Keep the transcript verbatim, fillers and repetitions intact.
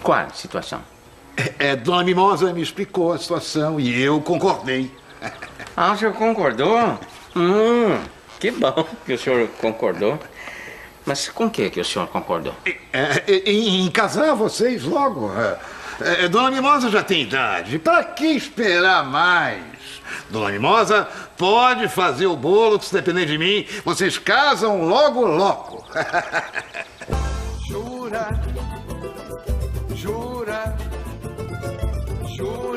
Qual situação? É, é, Dona Mimosa me explicou a situação e eu concordei. Ah, o senhor concordou? Hum, que bom que o senhor concordou. Mas com o que que o senhor concordou? É, é, em, em casar vocês logo. É, é, Dona Mimosa já tem idade. Para que esperar mais? Dona Mimosa pode fazer o bolo, que se depender de mim, vocês casam logo, logo. Jura, jura, jura.